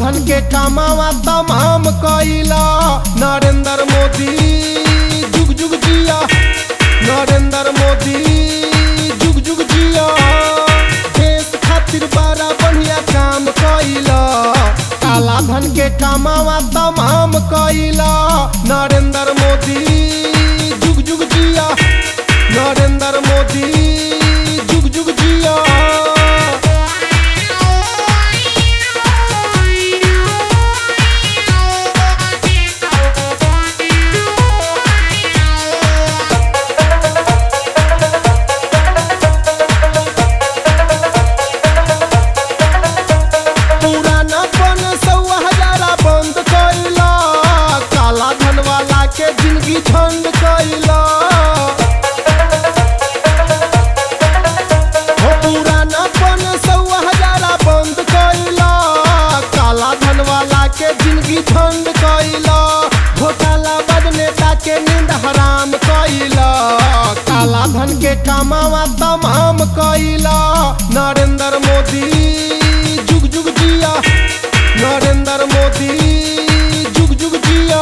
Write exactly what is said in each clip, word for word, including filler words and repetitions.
धन के कमावा तमाम कइला। नरेंद्र मोदी जुग जुग जिया, नरेंद्र मोदी जुग जुग जिया। देश खातिर बड़ा बढ़िया काम कइला। काला धन के कमावा तमाम कइला। नरेंद्र मोदी जुग जुग जिया, नरेंद्र मोदी जुग जुग जिया। जिंदगी झंड कइला हो, पुरानापन सौवा हजारा बंद कइला। काला धन वाला के जिंदगी झंड कइला। घोटाला बद नेता के नींद हराम कइला। काला धन के कमावा तमाम कइला। नरेंद्र मोदी जुग जुग जिया, नरेंद्र मोदी जुग जुग जिया।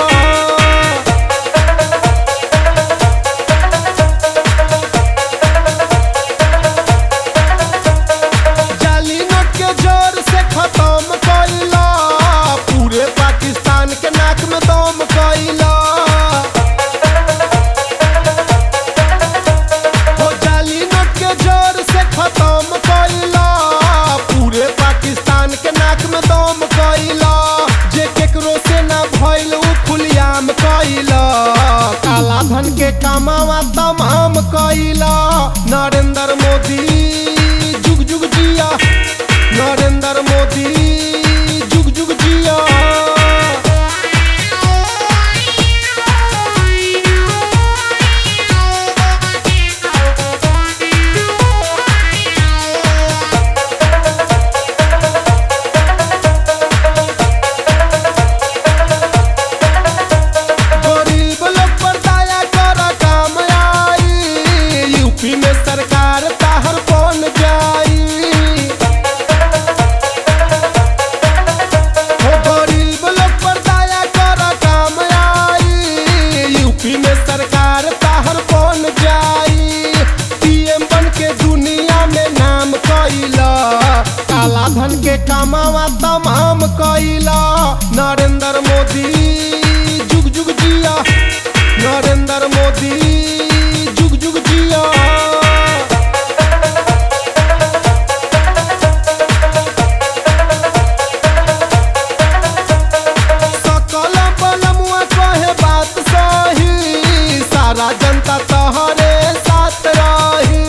खत्म कइला, पूरे पाकिस्तान के नाक में दम कइला। हो जाली नोट के जोर से खत्म कइला, पूरे पाकिस्तान के नाक में दम कइला। जे केकरो से ना भइल उ खुलियाम कइला। काला धन के कमावा तमाम कइला। नरेंद्र मोदी जुग जुग जिया, नरेंद्र मोदी जुग जुग जिया। गरीब लोग पर दया कर काम आई। यूपी में सरकार ताहर बन जाई। सरकार ताहर बन जाई। पीएम बन के दुनिया में नाम कइला। काला धन के कमावा तमाम कइला। नरेंद्र मोदी जुग जुग जिया, नरेंद्र मोदी जुग जुग जिया। सकल बलमुआ कहे बात सही, सारा जनता तोहरे साथ रही।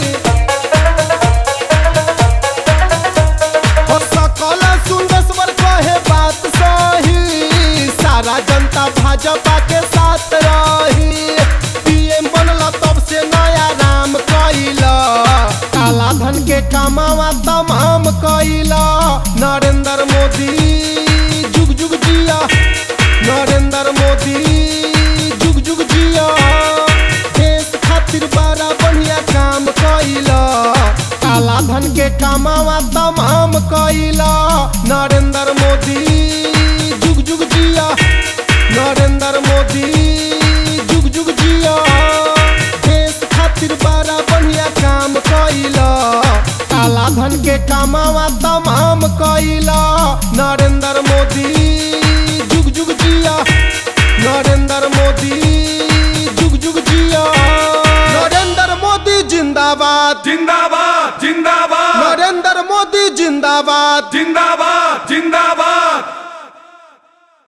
हो सकल सुंदर कहे बात सही, सारा जनता भाजपा के साथ रही। पीएम बनला तब से नया राम कइला। काला धन के कमावा तमाम कइला। नरेंद्र मोदी जुग जुग जिया, नरेंद्र मोदी जुग जुग जिया। देश खातिर बड़ा बढ़िया काम कइला। काला धन के कमावा तमाम कइला। नरेंद्र मोदी जुग जुग जिया, नरेंद्र मोदी जुग जुग जिया। देश खातिर बड़ा बढ़िया काम कइला। काला धन के कमावा तमाम कइला। नरेंद्र मोदी जुग जुग जिया, नरेंद्र मोदी जुग जुग जिया। नरेंद्र मोदी जिंदाबाद, जिंदाबाद जिंदाबाद, नरेंद्र मोदी जिंदाबाद, जिंदाबाद।